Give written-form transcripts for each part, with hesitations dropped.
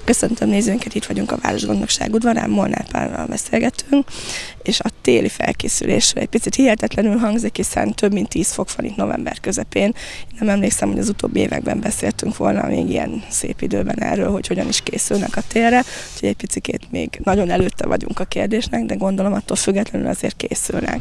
Köszöntöm nézőinket, itt vagyunk a Városgondnokság udvarán, Molnár Pálmal beszélgetünk, és a téli felkészülésről egy picit hihetetlenül hangzik, hiszen több mint 10 fok van itt november közepén. Én nem emlékszem, hogy az utóbbi években beszéltünk volna még ilyen szép időben erről, hogy hogyan is készülnek a télre, úgyhogy egy picikét még nagyon előtte vagyunk a kérdésnek, de gondolom attól függetlenül azért készülnek.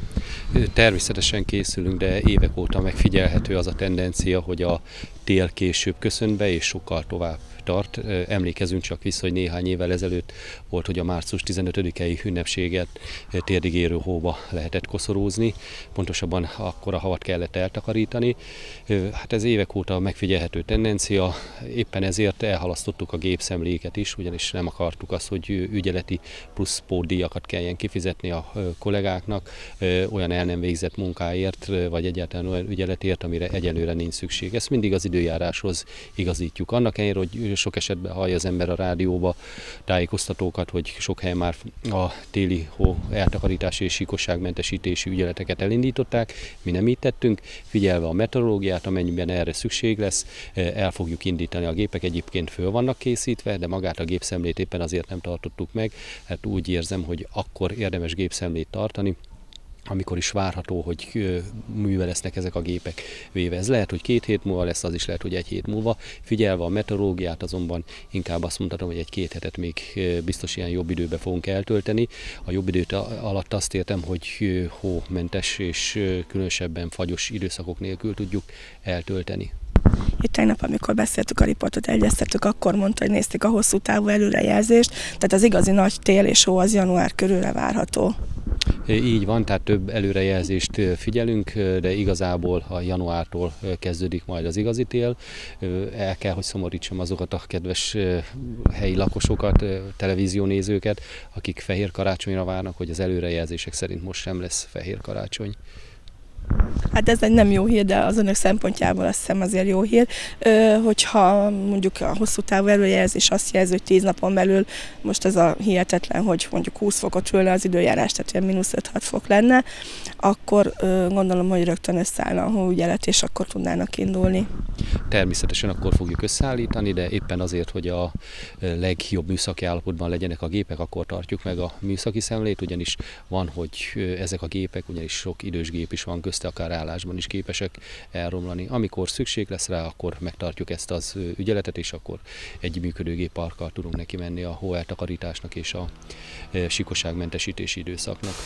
Természetesen készülünk, de évek óta megfigyelhető az a tendencia, hogy a tél később köszön be, és sokkal tovább tart. Emlékezünk csak vissza, hogy néhány évvel ezelőtt volt, hogy a március 15-i ünnepséget térdig érő hóba lehetett koszorúzni, pontosabban akkor a havat kellett eltakarítani. Hát ez évek óta megfigyelhető tendencia, éppen ezért elhalasztottuk a gépszemléket is, ugyanis nem akartuk azt, hogy ügyeleti plusz pótdíjakat kelljen kifizetni a kollégáknak olyan el nem végzett munkáért, vagy egyáltalán olyan ügyeletért, amire egyelőre nincs szükség. Ezt mindig az időjáráshoz igazítjuk. Annak ellenére, hogy sok esetben hallja az ember a rádióba tájékoztatókat, hogy sok helyen már a téli hó eltakarítási és síkosságmentesítési ügyeleteket elindították. Mi nem így tettünk, figyelve a meteorológiát, amennyiben erre szükség lesz, el fogjuk indítani. A gépek egyébként föl vannak készítve, de magát a gépszemlét éppen azért nem tartottuk meg. Hát úgy érzem, hogy akkor érdemes gépszemlét tartani, amikor is várható, hogy műve lesznek ezek a gépek véve. Ez lehet, hogy 2 hét múlva lesz, az is lehet, hogy 1 hét múlva. Figyelve a meteorológiát, azonban inkább azt mondhatom, hogy 1-2 hetet még biztos ilyen jobb időbe fogunk eltölteni. A jobb időt alatt azt értem, hogy hómentes és különösebben fagyos időszakok nélkül tudjuk eltölteni. Itt tegnap, amikor beszéltük a riportot, egyeztettük, akkor mondta, hogy nézték a hosszú távú előrejelzést, tehát az igazi nagy tél és hó az január körülre várható. Így van, tehát több előrejelzést figyelünk, de igazából a januártól kezdődik majd az igazi tél. El kell, hogy szomorítsam azokat a kedves helyi lakosokat, televíziónézőket, akik fehér karácsonyra várnak, hogy az előrejelzések szerint most sem lesz fehér karácsony. Hát ez egy nem jó hír, de az önök szempontjából azt hiszem azért jó hír. Hogyha mondjuk a hosszú távú előrejelzés azt jelzi, hogy 10 napon belül most ez a hihetetlen, hogy mondjuk 20 fokot ülne az időjárás, tehát ilyen -5-6 fok lenne, akkor gondolom, hogy rögtön összeállna a hóügyelet, és akkor tudnának indulni. Természetesen akkor fogjuk összeállítani, de éppen azért, hogy a legjobb műszaki állapotban legyenek a gépek, akkor tartjuk meg a műszaki szemlét, ugyanis van, hogy ezek a gépek, ugyanis sok idős gép is van közte, akár állásban is képesek elromlani. Amikor szükség lesz rá, akkor megtartjuk ezt az ügyeletet, és akkor egy működőgép parkkal tudunk neki menni a hóeltakarításnak és a síkosságmentesítési időszaknak.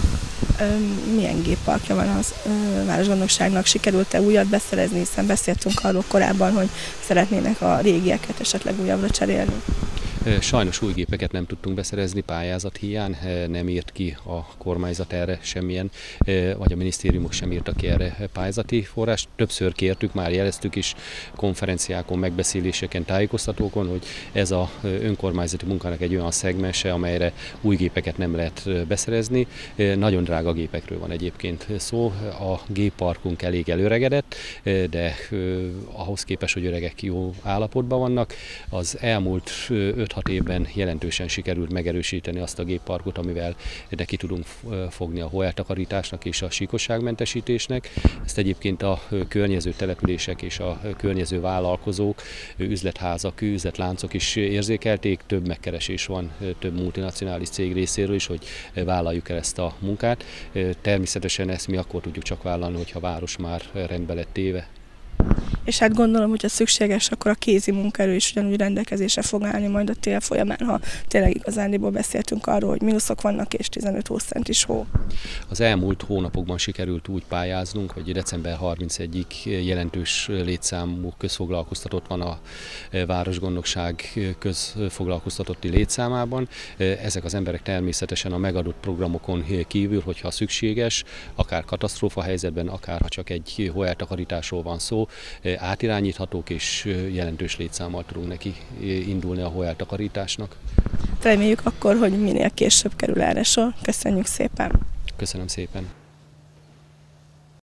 Milyen gépparkja van az Városgondnokságnak? Sikerült-e újat beszerezni, hiszen beszéltünk arról korábban, hogy szeretnének a régieket esetleg újabbra cserélni? Sajnos új gépeket nem tudtunk beszerezni pályázat hiány, nem írt ki a kormányzat erre semmilyen, vagy a minisztériumok sem írtak ki erre pályázati forrást. Többször kértük, már jeleztük is konferenciákon, megbeszéléseken, tájékoztatókon, hogy ez az önkormányzati munkának egy olyan szegmense, amelyre új gépeket nem lehet beszerezni. Nagyon drága gépekről van egyébként szó. A gépparkunk elég előregedett, de ahhoz képest, hogy öregek jó állapotban vannak, az elmúlt 5-6 évben jelentősen sikerült megerősíteni azt a gépparkot, amivel neki tudunk fogni a hóeltakarításnak és a síkosságmentesítésnek. Ezt egyébként a környező települések és a környező vállalkozók, üzletházak, üzletláncok is érzékelték. Több megkeresés van több multinacionális cég részéről is, hogy vállaljuk el ezt a munkát. Természetesen ezt mi akkor tudjuk csak vállalni, hogyha a város már rendbe lett téve. És hát gondolom, hogyha szükséges, akkor a kézi munkaerő is ugyanúgy rendelkezésre fog állni majd a tél folyamán, ha tényleg igazándiból beszéltünk arról, hogy mínuszok vannak és 15-20 centis hó. Az elmúlt hónapokban sikerült úgy pályáznunk, hogy december 31-ig jelentős létszámú közfoglalkoztatott van a Városgondnokság közfoglalkoztatotti létszámában. Ezek az emberek természetesen a megadott programokon kívül, hogyha szükséges, akár katasztrófa helyzetben, akár ha csak egy hóeltakarításról van szó, átirányíthatók, és jelentős létszámmal tudunk neki indulni a hóeltakarításnak. Reméljük akkor, hogy minél később kerül erre sor. Köszönjük szépen! Köszönöm szépen!